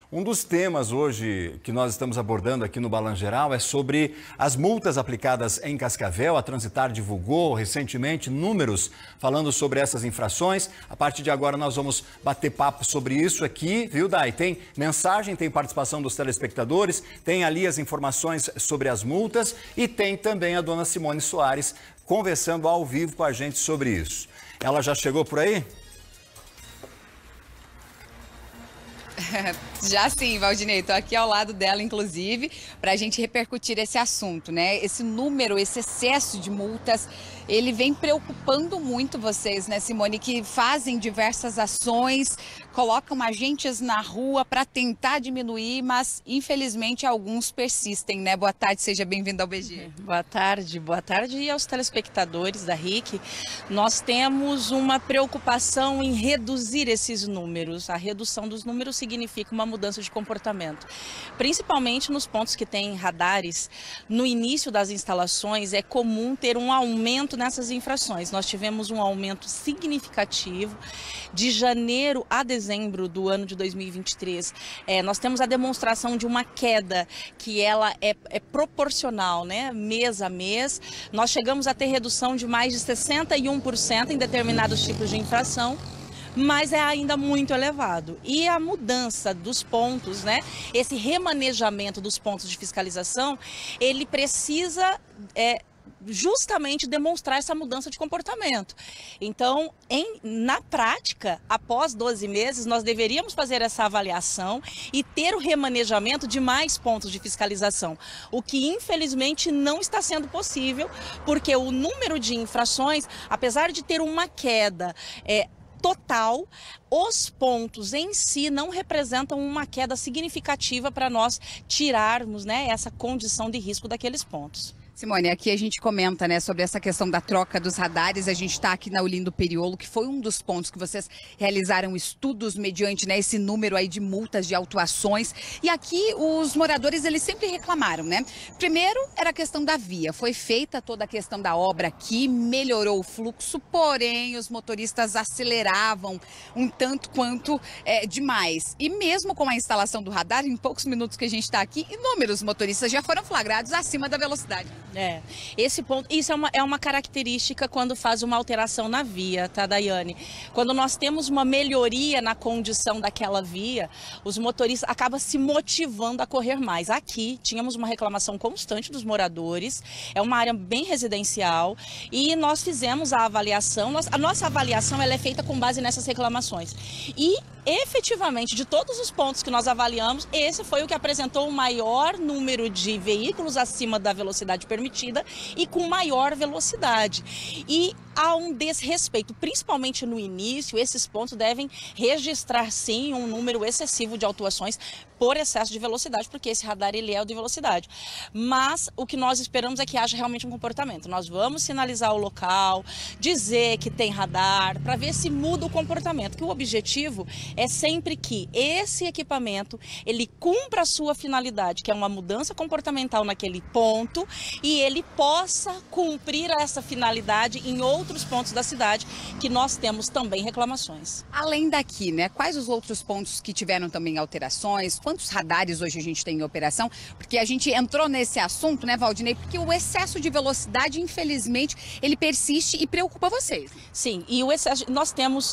Um dos temas hoje que nós estamos abordando aqui no Balanço Geral é sobre as multas aplicadas em Cascavel. A Transitar divulgou recentemente números falando sobre essas infrações. A partir de agora nós vamos bater papo sobre isso aqui, viu, Dai? Tem mensagem, tem participação dos telespectadores, tem ali as informações sobre as multas e tem também a dona Simone Soares conversando ao vivo com a gente sobre isso. Ela já chegou por aí? Já sim, Valdinei, estou aqui ao lado dela, inclusive, para a gente repercutir esse assunto, né? Esse número, esse excesso de multas, ele vem preocupando muito vocês, né, Simone, que fazem diversas ações, colocam agentes na rua para tentar diminuir, mas infelizmente alguns persistem, né? Boa tarde, seja bem-vindo ao BG. Boa tarde e aos telespectadores da RIC. Nós temos uma preocupação em reduzir esses números. A redução dos números significa uma mudança de comportamento. Principalmente nos pontos que tem radares, no início das instalações é comum ter um aumento nessas infrações. Nós tivemos um aumento significativo de janeiro a dezembro do ano de 2023. Nós temos a demonstração de uma queda que ela é proporcional, né? Mês a mês. Nós chegamos a ter redução de mais de 61% em determinados tipos de infração, mas é ainda muito elevado. E a mudança dos pontos, né? Esse remanejamento dos pontos de fiscalização, ele precisa justamente demonstrar essa mudança de comportamento. Então, na prática, após 12 meses, nós deveríamos fazer essa avaliação e ter o remanejamento de mais pontos de fiscalização, o que infelizmente não está sendo possível, porque o número de infrações, apesar de ter uma queda total, os pontos em si não representam uma queda significativa para nós tirarmos, né, essa condição de risco daqueles pontos. Simone, aqui a gente comenta, né, sobre essa questão da troca dos radares. A gente está aqui na Olindo Periolo, que foi um dos pontos que vocês realizaram estudos mediante, né, esse número aí de multas, de autuações. E aqui os moradores, eles sempre reclamaram, né? Primeiro era a questão da via. Foi feita toda a questão da obra aqui, melhorou o fluxo, porém os motoristas aceleravam um tanto quanto demais. E mesmo com a instalação do radar, em poucos minutos que a gente está aqui, inúmeros motoristas já foram flagrados acima da velocidade. Esse ponto, isso é uma característica quando faz uma alteração na via, tá, Daiane? Quando nós temos uma melhoria na condição daquela via, os motoristas acabam se motivando a correr mais. Aqui tínhamos uma reclamação constante dos moradores, é uma área bem residencial e nós fizemos a avaliação, a nossa avaliação ela é feita com base nessas reclamações. E efetivamente, de todos os pontos que nós avaliamos, esse foi o que apresentou o maior número de veículos acima da velocidade permitida e com maior velocidade. E há um desrespeito, principalmente no início, esses pontos devem registrar sim um número excessivo de autuações por excesso de velocidade, porque esse radar ele é o de velocidade. Mas o que nós esperamos é que haja realmente um comportamento. Nós vamos sinalizar o local, dizer que tem radar, para ver se muda o comportamento, que o objetivo é sempre que esse equipamento ele cumpra a sua finalidade, que é uma mudança comportamental naquele ponto, e ele possa cumprir essa finalidade em outros pontos da cidade, que nós temos também reclamações. Além daqui, né? Quais os outros pontos que tiveram também alterações? Quantos radares hoje a gente tem em operação? Porque a gente entrou nesse assunto, né, Valdinei? Porque o excesso de velocidade, infelizmente, ele persiste e preocupa vocês. Sim, e o excesso, nós temos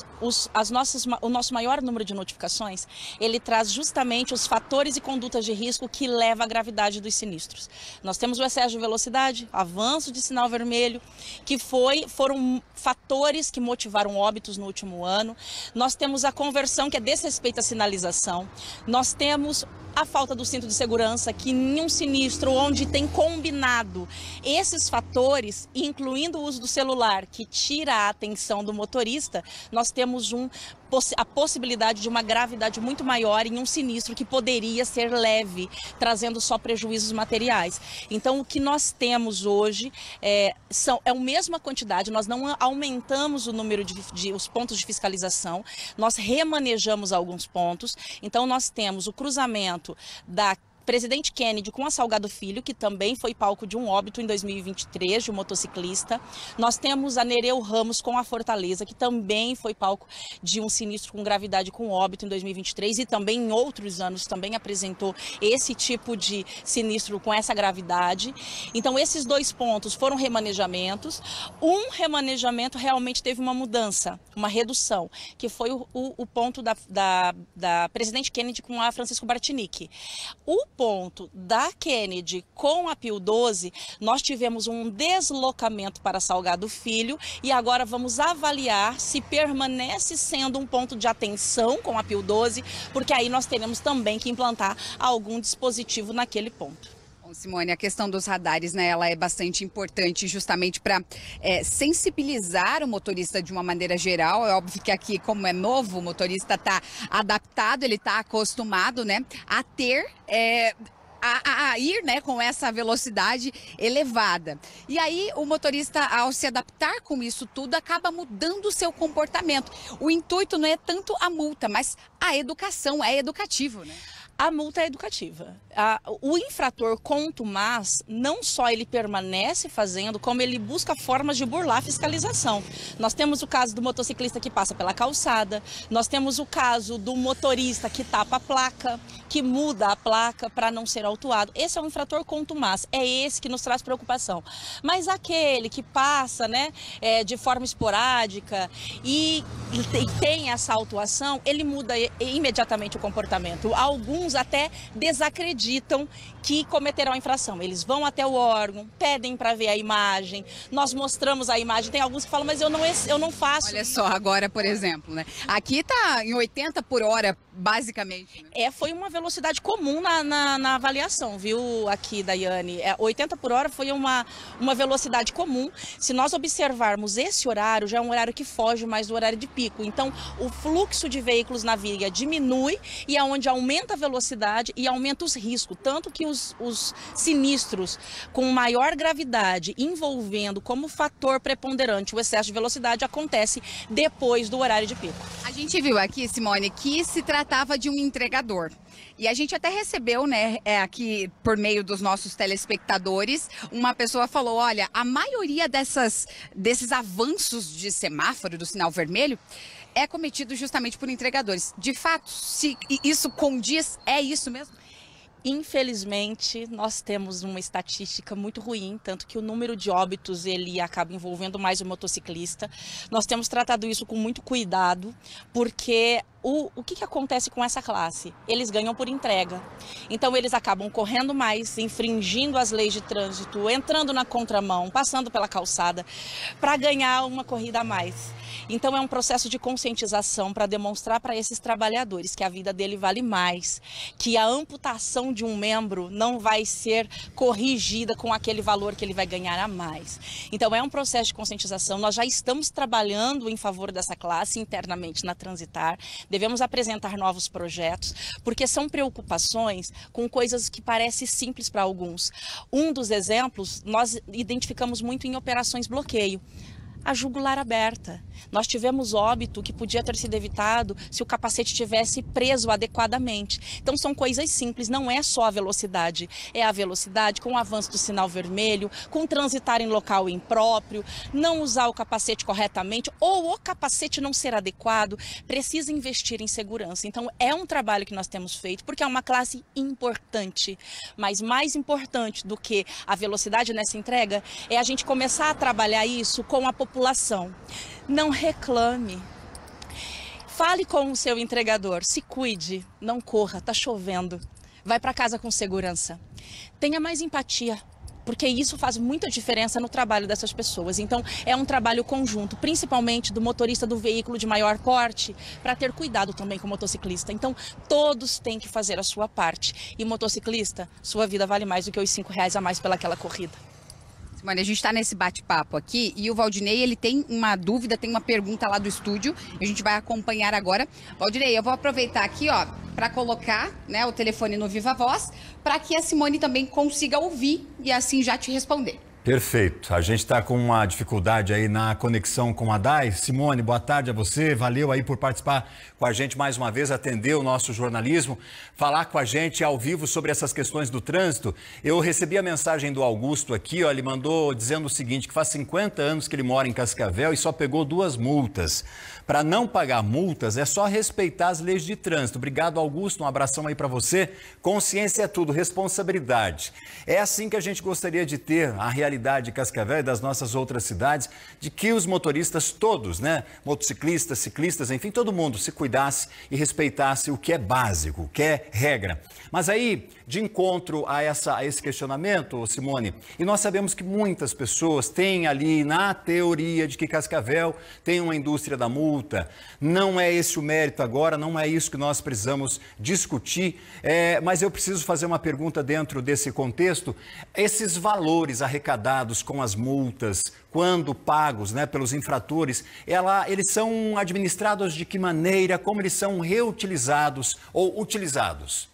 o nosso maior número de notificações, ele traz justamente os fatores e condutas de risco que levam à gravidade dos sinistros. Nós temos o excesso de velocidade, avanço de sinal vermelho, que foram fatores que motivaram óbitos no último ano. Nós temos a conversão, que é desrespeito à sinalização. Nós temos a falta do cinto de segurança, que em um sinistro onde tem combinado esses fatores, incluindo o uso do celular, que tira a atenção do motorista, nós temos a possibilidade de uma gravidade muito maior em um sinistro que poderia ser leve, trazendo só prejuízos materiais. Então, o que nós temos hoje é a mesma quantidade, nós não aumentamos o número os pontos de fiscalização, nós remanejamos alguns pontos. Então, nós temos o cruzamento da Presidente Kennedy com a Salgado Filho, que também foi palco de um óbito em 2023, de um motociclista. Nós temos a Nereu Ramos com a Fortaleza, que também foi palco de um sinistro com gravidade com óbito em 2023 e também em outros anos também apresentou esse tipo de sinistro com essa gravidade. Então esses 2 pontos foram remanejamentos. Um remanejamento realmente teve uma mudança, uma redução, que foi o ponto da Presidente Kennedy com a Francisco Bartinique. O ponto da Kennedy com a Pio 12, nós tivemos um deslocamento para Salgado Filho e agora vamos avaliar se permanece sendo um ponto de atenção com a Pio 12, porque aí nós teremos também que implantar algum dispositivo naquele ponto. Bom, Simone, a questão dos radares, né, ela é bastante importante justamente para sensibilizar o motorista de uma maneira geral. É óbvio que aqui, como é novo, o motorista está adaptado, ele está acostumado, né, a ter... A ir, né, com essa velocidade elevada. E aí o motorista, ao se adaptar com isso tudo, acaba mudando o seu comportamento. O intuito não é tanto a multa, mas a educação, é educativo, né? A multa é educativa. O infrator contumaz, não só ele permanece fazendo, como ele busca formas de burlar a fiscalização. Nós temos o caso do motociclista que passa pela calçada, nós temos o caso do motorista que tapa a placa, que muda a placa para não ser autuado. Esse é um infrator contumaz, é esse que nos traz preocupação. Mas aquele que passa, né, de forma esporádica e tem essa autuação, ele muda imediatamente o comportamento. Alguns até desacreditam que cometerão a infração. Eles vão até o órgão, pedem para ver a imagem, nós mostramos a imagem, tem alguns que falam, mas eu não faço. Olha só, agora, por exemplo, né? Aqui tá em 80 por hora, basicamente. Né? Foi uma velocidade comum na avaliação, viu, aqui, Daiane? 80 por hora foi uma velocidade comum. Se nós observarmos esse horário, já é um horário que foge mais do horário de pico. Então, o fluxo de veículos na via diminui e é onde aumenta a velocidade e aumenta os riscos. Tanto que os sinistros com maior gravidade envolvendo como fator preponderante o excesso de velocidade acontece depois do horário de pico. A gente viu aqui, Simone, que se tratava de um entregador. E a gente até recebeu, né, aqui por meio dos nossos telespectadores, uma pessoa falou, olha, a maioria desses avanços de semáforo, do sinal vermelho, é cometido justamente por entregadores. De fato, se isso condiz, é isso mesmo? Infelizmente, nós temos uma estatística muito ruim, tanto que o número de óbitos ele acaba envolvendo mais o motociclista. Nós temos tratado isso com muito cuidado, porque o que acontece com essa classe? Eles ganham por entrega. Então, eles acabam correndo mais, infringindo as leis de trânsito, entrando na contramão, passando pela calçada, para ganhar uma corrida a mais. Então, é um processo de conscientização para demonstrar para esses trabalhadores que a vida dele vale mais, que a amputação de um membro não vai ser corrigida com aquele valor que ele vai ganhar a mais. Então, é um processo de conscientização. Nós já estamos trabalhando em favor dessa classe internamente na Transitar. Devemos apresentar novos projetos, porque são preocupações com coisas que parecem simples para alguns. Um dos exemplos, nós identificamos muito em operações bloqueio. A jugular aberta. Nós tivemos óbito que podia ter sido evitado se o capacete tivesse preso adequadamente. Então são coisas simples, não é só a velocidade. É a velocidade com o avanço do sinal vermelho, com transitar em local impróprio, não usar o capacete corretamente ou o capacete não ser adequado, precisa investir em segurança. Então é um trabalho que nós temos feito porque é uma classe importante. Mas mais importante do que a velocidade nessa entrega é a gente começar a trabalhar isso com a população. Não reclame. Fale com o seu entregador, se cuide, não corra, tá chovendo. Vai para casa com segurança. Tenha mais empatia, porque isso faz muita diferença no trabalho dessas pessoas. Então, é um trabalho conjunto, principalmente do motorista do veículo de maior porte, para ter cuidado também com o motociclista. Então, todos têm que fazer a sua parte. E motociclista, sua vida vale mais do que os R$5 a mais pelaquela corrida. Simone, a gente está nesse bate-papo aqui e o Valdinei, ele tem uma dúvida, tem uma pergunta lá do estúdio, a gente vai acompanhar agora. Valdinei, eu vou aproveitar aqui, ó, para colocar, né, o telefone no Viva Voz, para que a Simone também consiga ouvir e assim já te responder. Perfeito. A gente está com uma dificuldade aí na conexão com a Dai. Simone, boa tarde a você. Valeu aí por participar com a gente mais uma vez, atender o nosso jornalismo, falar com a gente ao vivo sobre essas questões do trânsito. Eu recebi a mensagem do Augusto aqui, ó, ele mandou dizendo o seguinte, que faz 50 anos que ele mora em Cascavel e só pegou 2 multas. Para não pagar multas, é só respeitar as leis de trânsito. Obrigado, Augusto. Um abração aí para você. Consciência é tudo, responsabilidade. É assim que a gente gostaria de ter a realidade de Cascavel e das nossas outras cidades, de que os motoristas todos, né, motociclistas, ciclistas, enfim, todo mundo se cuidasse e respeitasse o que é básico, o que é regra. Mas aí, de encontro a esse questionamento, Simone, e nós sabemos que muitas pessoas têm ali na teoria de que Cascavel tem uma indústria da multa. Não é esse o mérito agora, não é isso que nós precisamos discutir, mas eu preciso fazer uma pergunta dentro desse contexto. Esses valores arrecadados com as multas, quando pagos, né, pelos infratores, eles são administrados de que maneira, como eles são reutilizados ou utilizados?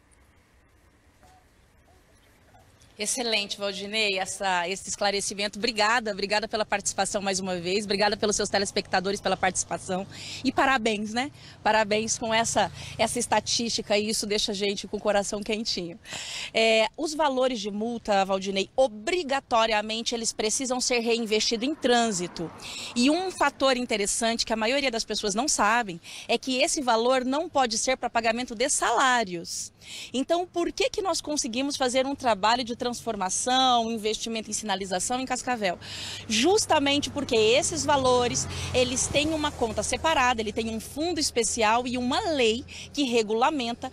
Excelente, Valdinei, esse esclarecimento. Obrigada pela participação mais uma vez, obrigada pelos seus telespectadores pela participação e parabéns, né? Parabéns com essa estatística e isso deixa a gente com o coração quentinho. Os valores de multa, Valdinei, obrigatoriamente eles precisam ser reinvestidos em trânsito. E um fator interessante que a maioria das pessoas não sabem é que esse valor não pode ser para pagamento de salários. Então, por que nós conseguimos fazer um trabalho de transformação, investimento em sinalização em Cascavel? Justamente porque esses valores, eles têm uma conta separada, ele tem um fundo especial e uma lei que regulamenta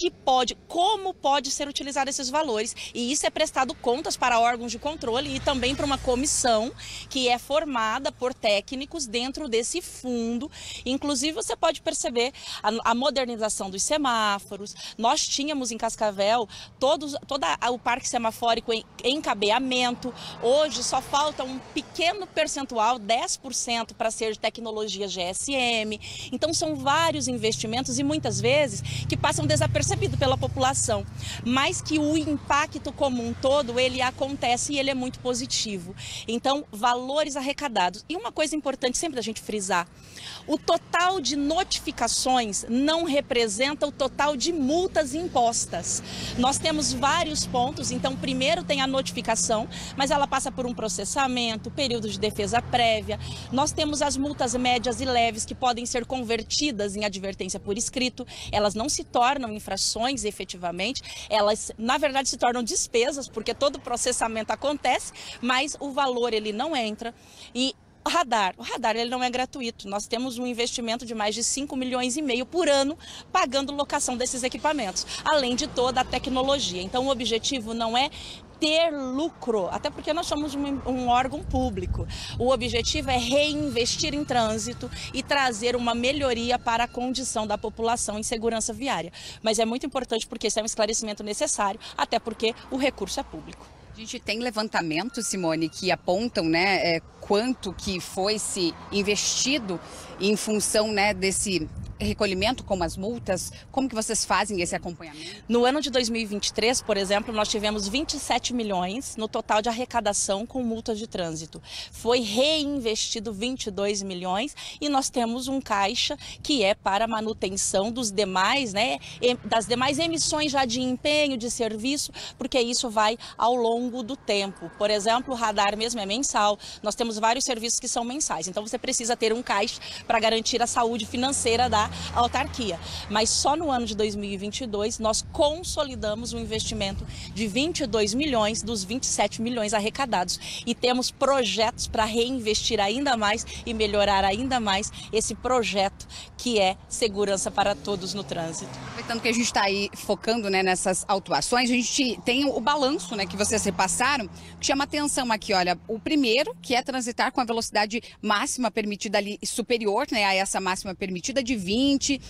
como pode ser utilizado esses valores. E isso é prestado contas para órgãos de controle e também para uma comissão que é formada por técnicos dentro desse fundo. Inclusive, você pode perceber a modernização dos semáforos. Nós tínhamos em Cascavel todo o parque semafórico em cabeamento. Hoje só falta um pequeno percentual, 10%, para ser de tecnologia GSM. Então são vários investimentos e muitas vezes que passam desapercebidos pela população, mas que o impacto como um todo ele acontece e ele é muito positivo. Então, valores arrecadados. E uma coisa importante sempre da gente frisar, o total de notificações não representa o total de multas impostas. Nós temos vários pontos, então primeiro tem a notificação, mas ela passa por um processamento, período de defesa prévia. Nós temos as multas médias e leves que podem ser convertidas em advertência por escrito. Elas não se tornam infrações efetivamente, elas na verdade se tornam despesas, porque todo o processamento acontece, mas o valor ele não entra. E o radar ele não é gratuito. Nós temos um investimento de mais de 5,5 milhões por ano pagando locação desses equipamentos, além de toda a tecnologia. Então o objetivo não é ter lucro, até porque nós somos um órgão público. O objetivo é reinvestir em trânsito e trazer uma melhoria para a condição da população em segurança viária. Mas é muito importante porque esse é um esclarecimento necessário, até porque o recurso é público. A gente tem levantamentos, Simone, que apontam, né, quanto que foi se investido em função, né, desse recolhimento com as multas. Como que vocês fazem esse acompanhamento? No ano de 2023, por exemplo, nós tivemos 27 milhões no total de arrecadação com multas de trânsito. Foi reinvestido 22 milhões e nós temos um caixa que é para manutenção dos demais, né, das demais emissões já de empenho, de serviço, porque isso vai ao longo do tempo. Por exemplo, o radar mesmo é mensal. Nós temos vários serviços que são mensais. Então você precisa ter um caixa para garantir a saúde financeira da autarquia. Mas só no ano de 2022 nós consolidamos um investimento de 22 milhões dos 27 milhões arrecadados e temos projetos para reinvestir ainda mais e melhorar ainda mais esse projeto que é segurança para todos no trânsito. Aproveitando que a gente está aí focando, né, nessas autuações, a gente tem o balanço, né, que vocês repassaram, que chama atenção aqui, olha, o primeiro, que é transitar com a velocidade máxima permitida ali superior, né, a essa máxima permitida de 20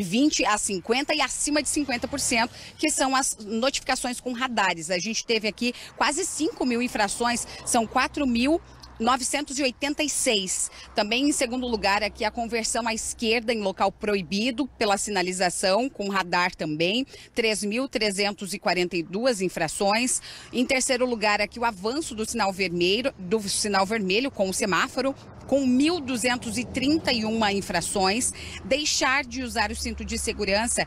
a 50 e acima de 50%, que são as notificações com radares. A gente teve aqui quase 5 mil infrações, são 4.000 986. Também em segundo lugar aqui a conversão à esquerda em local proibido pela sinalização, com radar também, 3.342 infrações. Em terceiro lugar aqui o avanço do sinal vermelho com o semáforo, com 1.231 infrações. Deixar de usar o cinto de segurança,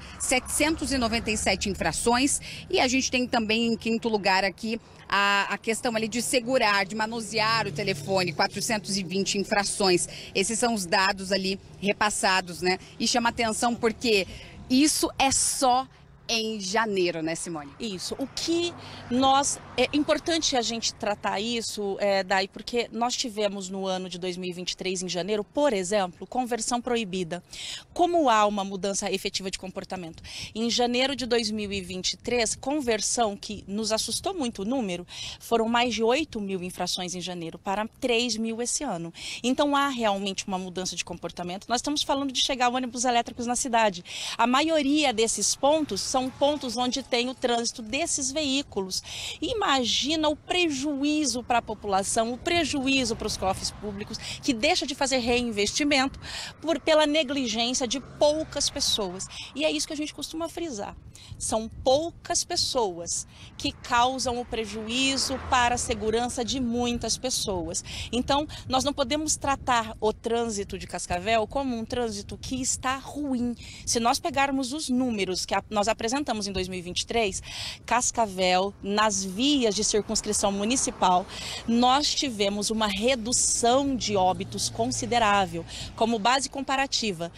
797 infrações. E a gente tem também em quinto lugar aqui a questão ali de segurar, de manusear o telefone, 420 infrações. Esses são os dados ali repassados, né? E chama atenção porque isso é só em janeiro, né, Simone? Isso. O que é importante a gente tratar isso, Day, porque nós tivemos no ano de 2023, em janeiro, por exemplo, conversão proibida. Como há uma mudança efetiva de comportamento? Em janeiro de 2023, conversão, que nos assustou muito o número, foram mais de 8.000 infrações em janeiro para 3.000 esse ano. Então há realmente uma mudança de comportamento. Nós estamos falando de chegar ônibus elétricos na cidade. A maioria desses pontos são pontos onde tem o trânsito desses veículos. Imagina o prejuízo para a população, o prejuízo para os cofres públicos, que deixa de fazer reinvestimento pela negligência de poucas pessoas. E é isso que a gente costuma frisar. São poucas pessoas que causam o prejuízo para a segurança de muitas pessoas. Então, nós não podemos tratar o trânsito de Cascavel como um trânsito que está ruim. Se nós pegarmos os números que nós apresentamos em 2023, Cascavel, nas vias de circunscrição municipal, nós tivemos uma redução de óbitos considerável. Como base comparativa,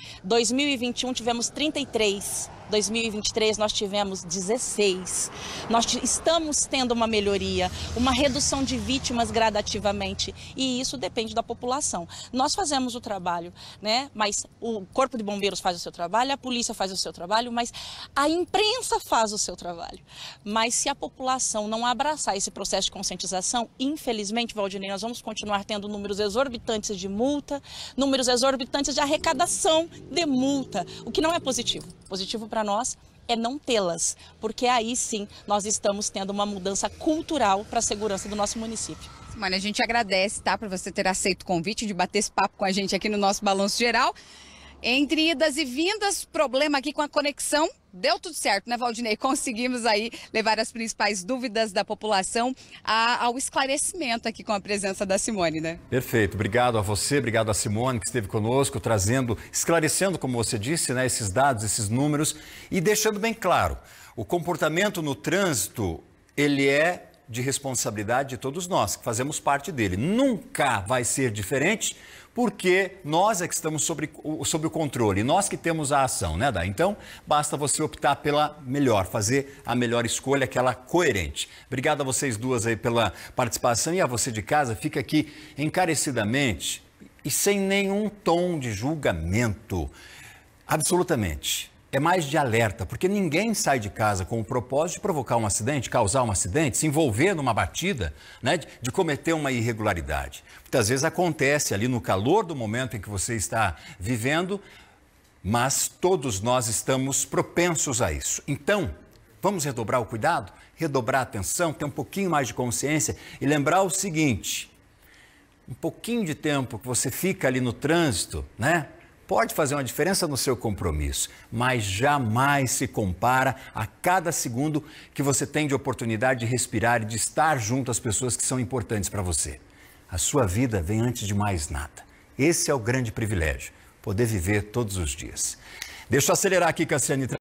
2021 tivemos 33, 2023 nós tivemos 16. Nós estamos tendo uma melhoria, uma redução de vítimas gradativamente, e isso depende da população. Nós fazemos o trabalho, né? Mas o Corpo de Bombeiros faz o seu trabalho, a polícia faz o seu trabalho, mas a imprensa faz o seu trabalho. Mas se a população não abraçar esse processo de conscientização, infelizmente, Valdinei, nós vamos continuar tendo números exorbitantes de multa, números exorbitantes de arrecadação de multa, o que não é positivo. Positivo para nós é não tê-las, porque aí sim nós estamos tendo uma mudança cultural para a segurança do nosso município. Simone, a gente agradece, tá, por você ter aceito o convite de bater esse papo com a gente aqui no nosso Balanço Geral. Entre idas e vindas, problema aqui com a conexão, deu tudo certo, né, Valdinei? Conseguimos aí levar as principais dúvidas da população ao esclarecimento aqui com a presença da Simone, né? Perfeito. Obrigado a você, obrigado a Simone que esteve conosco, esclarecendo, como você disse, né, esses dados, esses números e deixando bem claro, o comportamento no trânsito, ele é de responsabilidade de todos nós, que fazemos parte dele. Nunca vai ser diferente, porque nós é que estamos sobre o controle, nós que temos a ação, né, Day? Então, basta você optar pela melhor, fazer a melhor escolha, aquela coerente. Obrigado a vocês duas aí pela participação e a você de casa, fica aqui encarecidamente e sem nenhum tom de julgamento, absolutamente. É mais de alerta, porque ninguém sai de casa com o propósito de provocar um acidente, causar um acidente, se envolver numa batida, né, de cometer uma irregularidade. Muitas vezes acontece ali no calor do momento em que você está vivendo, mas todos nós estamos propensos a isso. Então, vamos redobrar o cuidado, redobrar a atenção, ter um pouquinho mais de consciência e lembrar o seguinte, um pouquinho de tempo que você fica ali no trânsito, né? Pode fazer uma diferença no seu compromisso, mas jamais se compara a cada segundo que você tem de oportunidade de respirar e de estar junto às pessoas que são importantes para você. A sua vida vem antes de mais nada. Esse é o grande privilégio, poder viver todos os dias. Deixa eu acelerar aqui, Cassiane.